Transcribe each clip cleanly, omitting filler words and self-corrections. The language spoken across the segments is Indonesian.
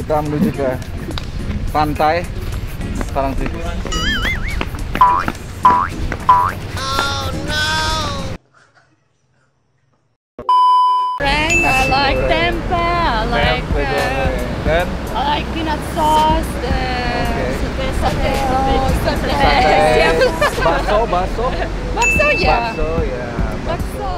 kita menuju ke pantai Parangtritis. I like tempe, I like Dan I like peanut sauce, sate, bakso ya. ya. Bakso.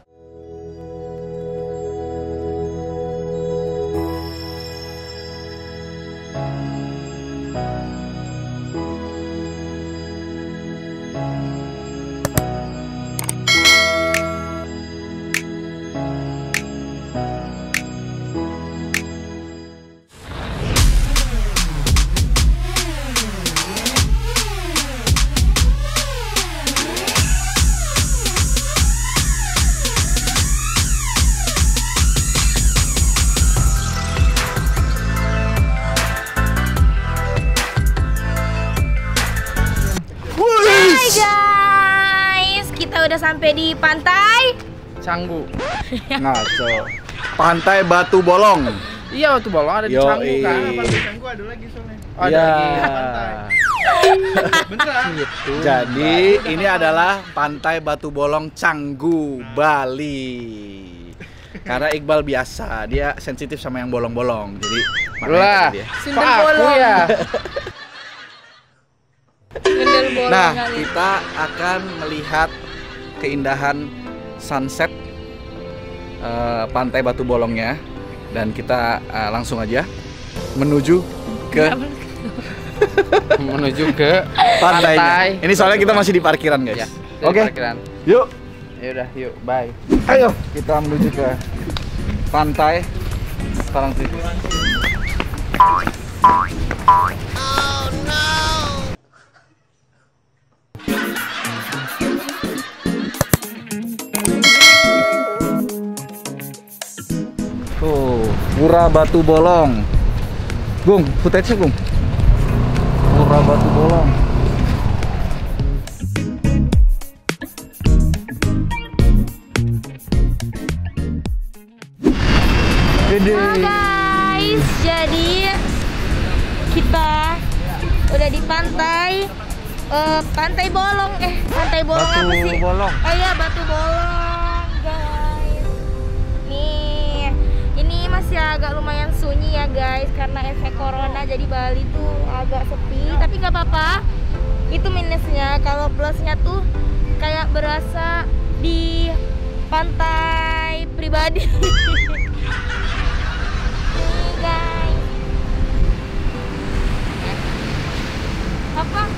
Udah sampai di pantai Canggu. Ngaco. Pantai Batu Bolong. Iya, Batu Bolong ada di Canggu kan. Apa di Canggu ada lagi soalnya. Oh, ada lagi pantai. Beneran. Gitu. Jadi ini adalah Pantai Batu Bolong Canggu, Bali. Karena Iqbal biasa, dia sensitif sama yang bolong-bolong. Jadi lah, dia. kok aku ya? Nah, kita akan melihat keindahan sunset Pantai Batu Bolongnya, dan kita langsung aja menuju ke pantainya. Ini soalnya kita masih di parkiran, guys. Ya, Oke. Parkiran. Yuk. Ya udah, yuk, bye. Ayo, kita menuju ke pantai Parangtritis. Tuh, Pura Batu Bolong. Gung, footage-nya, Gung. Pura Batu Bolong. Halo guys, jadi kita udah di pantai Pantai Bolong, Pantai Bolong Batu apa sih? Bolong. Oh iya, Batu Bolong guys. Nih, ini masih agak lumayan sunyi ya guys, karena efek corona, jadi Bali tuh agak sepi. Tapi nggak apa-apa, itu minusnya. Kalau plusnya tuh kayak berasa di pantai pribadi. Nih guys, apa?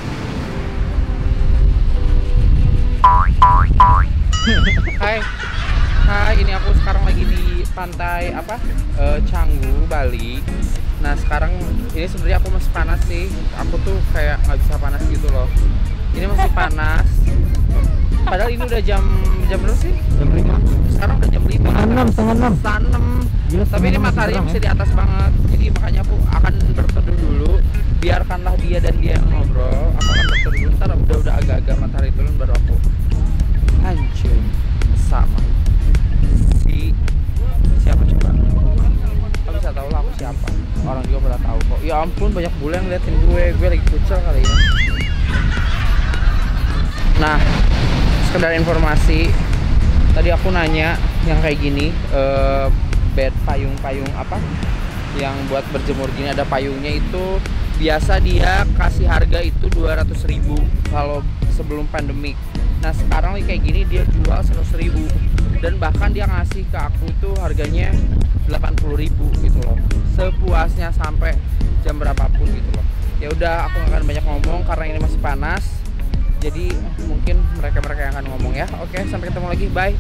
Hai, ini aku sekarang lagi di pantai Canggu, Bali. Nah, sekarang ini sebenarnya aku masih panas sih. Aku tuh kayak nggak bisa panas gitu loh. Ini masih panas. Padahal ini udah jam berapa sih? Jam 5. Sekarang udah jam 5. Setengah 6. Tapi ini mataharinya masih di atas banget. Jadi makanya aku akan berteduh dulu. Biarkanlah dia dan dia yang ngobrol. Aku akan berteduh dulu. Ntar udah agak-agak matahari turun baru aku hancur sama siapa coba? Kamu bisa tahu lah aku siapa. Orang juga pada tahu kok. Ya ampun, banyak bule yang ngeliatin gue lagi kucel kali ya. Nah, sekedar informasi, tadi aku nanya yang kayak gini, bed payung apa yang buat berjemur gini, ada payungnya itu biasa dia kasih harga itu 200.000 kalau sebelum pandemik. Nah, sekarang kayak gini dia jual 100.000, dan bahkan dia ngasih ke aku itu harganya 80.000 gitu loh, sepuasnya sampai jam berapapun gitu loh. Ya udah, aku nggak akan banyak ngomong karena ini masih panas, jadi mungkin mereka yang akan ngomong ya. Oke, sampai ketemu lagi, bye.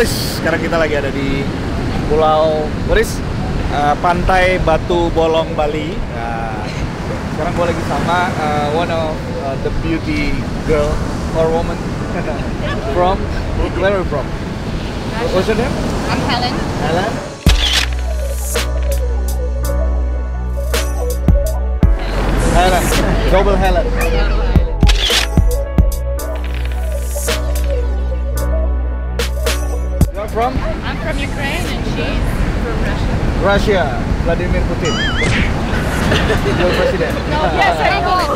Wes, sekarang kita lagi ada di Pulau Boris, Pantai Batu Bolong, Bali. Nah, sekarang gue lagi sama one of the beauty girl or woman from where are you from? What's your name? I'm Helen. Helen. Helen, double Helen. You're from? I'm from Ukraine and she's from Russia. Russia, Vladimir Putin. Your president. Yes, I know.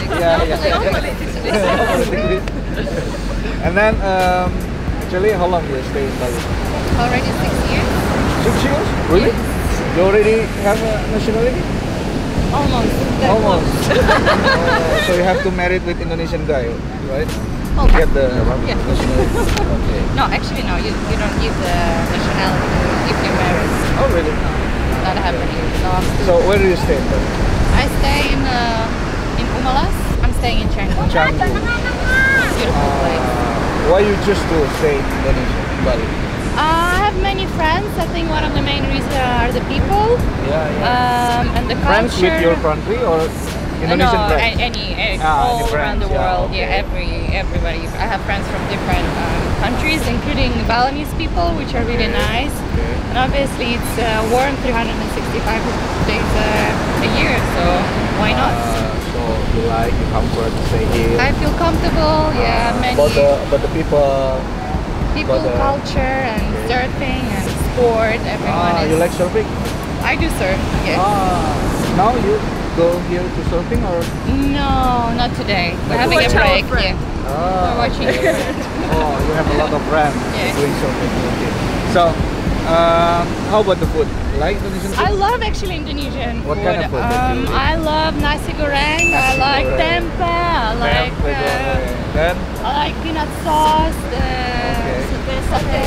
And then, actually, how long you stay in Bali? Already 6 years. 6 years? Really? You already have a nationality? Almost. Almost. So you have to marry with Indonesian guy, right? Oh, Get the yeah. nationality. Okay. No, actually no. You don't give the nationality if you're married. Oh, really? Not happening. No, I'm still. So where do you stay? I stay in Umalas. I'm staying in Canggu. Canggu. Beautiful place. Why you choose to stay in Indonesia, in Bali? I have many friends. I think one of the main reasons are the people and the culture. Friends with your country or Indonesian no, friends? any any all around friends, the yeah, world. okay. Yeah, everybody. I have friends from different countries, including Balinese people, which are really nice. Okay. And obviously, it's warm 365 days a year, so why not? So you like, you comfort to stay here. I feel comfortable. Yeah, many About the people. people, the- culture, and surfing and sport. Everyone is. You like surfing? I do surf. Yes. Now you go here to surfing or? No, not today. We're having a Watch our break. friend. Yeah. Ah, We're watching. Oh, you have a lot of friends Yeah. doing surfing. Okay. So, how about the food? Like Indonesian food? I love actually Indonesian What food. kind of food that you eat? I love nasi goreng. I Nasi like goreng. tempe. I like Then I like peanut sauce. Sate.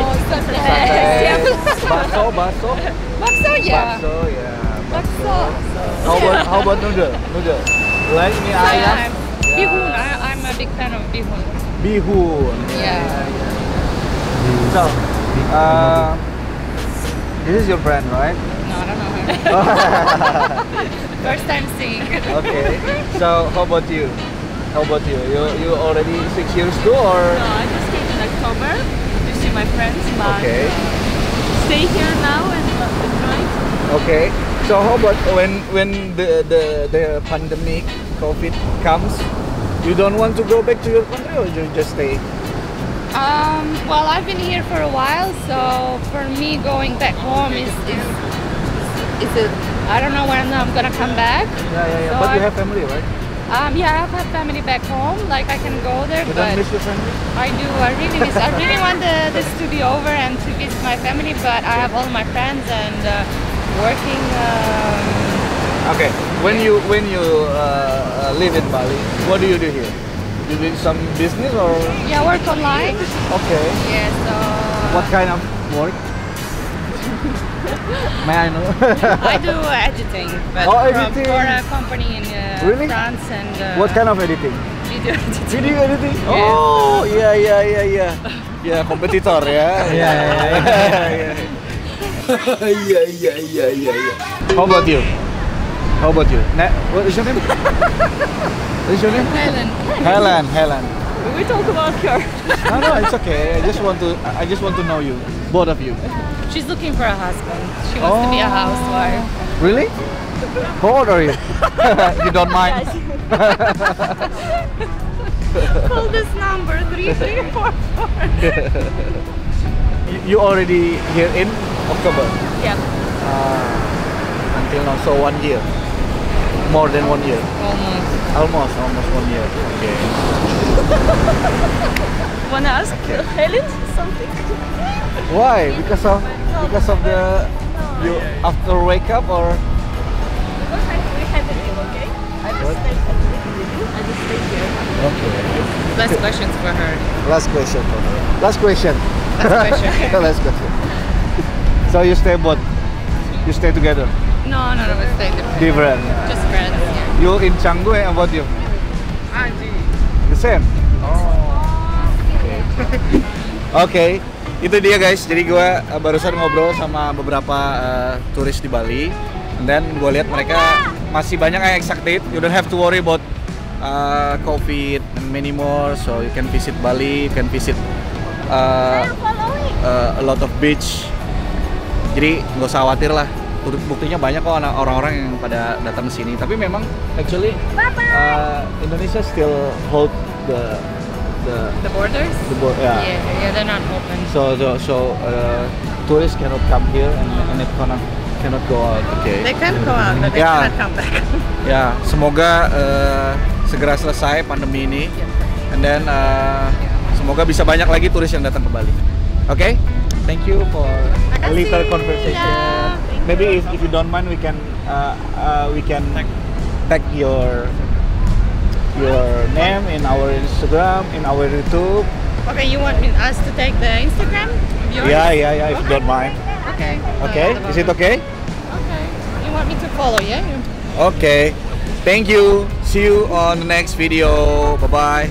bakso. Bakso, yeah. Bakso, yeah. Bakso. How about noodle? Like mie ayam? Bihun. I'm a big fan of bihun. Bihun. Yeah. So, this is your friend, right? No, I don't know her. First time seeing. Okay. So, how about you? You already 6 years too, or? No, I just came in October to see my friends, but Okay. stay here now and enjoy. Okay. So how about when the pandemic COVID comes, you don't want to go back to your country or you just stay? Well, I've been here for a while, so for me going back home is I don't know when I'm gonna come back. Yeah. So But you I- have family, right? Yeah, I have family back home. Like I can go there, You but don't miss your family? I do. I really miss. I really want this to be over and to visit my family, but I have all my friends and working. Okay. When you live in Bali, what do you do here? You do some business or? Yeah, work online. Okay. Yeah, so What kind of work? May I know? I do editing, but Oh, editing. for a company in Really? France and What kind of editing? video editing. Video editing? Yeah. Oh, iya. Ya, kompetitor ya. Iya. Iya. How about you? What is your name? What is your name? Helen. We talk about her. No, it's okay. I just want to know you, both of you. She's looking for a husband. She wants to be a housewife. Really? How old are you? You don't mind? Call this number 3344. You already here in October? Yeah, Until now, so 1 year. More than 1 year. almost. Almost 1 year. Okay. Wanna ask Helen something? Why? Because of the you after wake up or? We had a deal, okay? I just stay here. Okay. Last questions for her. Last question. Last question. Last question. So you stay both? You stay together? No, we stay different. Different. Just friends. Yeah. You in Canggu and about you? The same? Oh. Okay. Oke, itu dia guys. Jadi gue barusan ngobrol sama beberapa turis di Bali, dan gue lihat mereka masih banyak yang excited. You don't have to worry about COVID and many more. So you can visit Bali, you can visit a lot of beach. Jadi nggak usah khawatir lah. Buktinya banyak kok orang-orang yang pada datang ke sini. Tapi memang actually Indonesia still hold the borders? Yeah. Yeah, they're not open. So tourists cannot come here and it cannot go out. Okay. They can go out, but they Yeah. cannot come back. Ya, semoga segera selesai pandemi ini, and then semoga bisa banyak lagi turis yang datang ke Bali. Oke, thank you for a little conversation. Yeah. Maybe if you don't mind, we can tag your name in our Instagram, in our YouTube. Okay, you want us to take the Instagram? of yours? Yeah, if you don't mind. Okay. Okay, is it okay? Okay. You want me to follow, yeah? Okay, thank you. See you on the next video. Bye bye.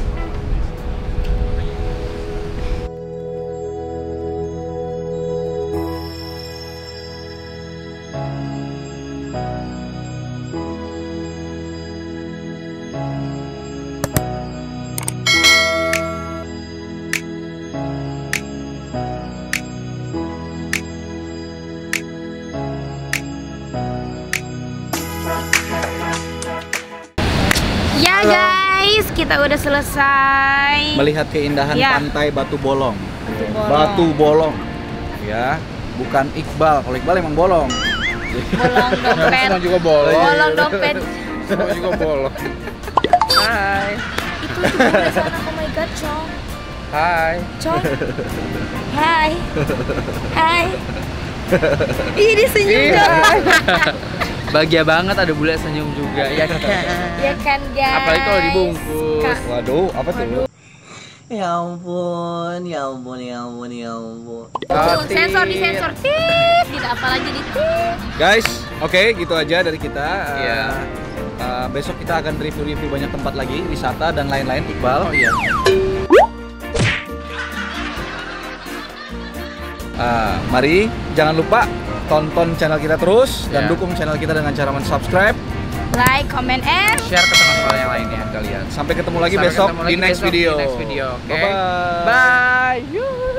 Ya guys, kita udah selesai. Melihat keindahan Ya. pantai Batu Bolong. Bolong. Batu Bolong. Ya, bukan Iqbal. Kalau Iqbal emang bolong. Bolong dompet. Semua juga bolong. Bolong dompet. Semua juga bolong. Hai. Itu di sana. Oh my god, Chong. Hai. Chong. Hai. Hai. Ih, dia senyum Iya. dong. Bahagia banget ada bule senyum juga ya kan. Ya kan guys. Apalagi kalau dibungkus. Kak. Waduh, apa tuh? Ya ampun, ya ampun, ya ampun, ya ampun. Sensor di sensor. Tit, tidak apa lagi di tit. Guys, oke, gitu aja dari kita. Iya. Besok kita akan review-review banyak tempat lagi, wisata dan lain-lain. Iqbal. Oh iya. Mari jangan lupa tonton channel kita terus dan Iya. dukung channel kita dengan cara subscribe. Like, comment, and Share ke teman-teman yang lainnya kalian. Sampai ketemu lagi Sampai besok ketemu di lagi next besok di video. next video, oke? Bye-bye. Bye. Yuhu.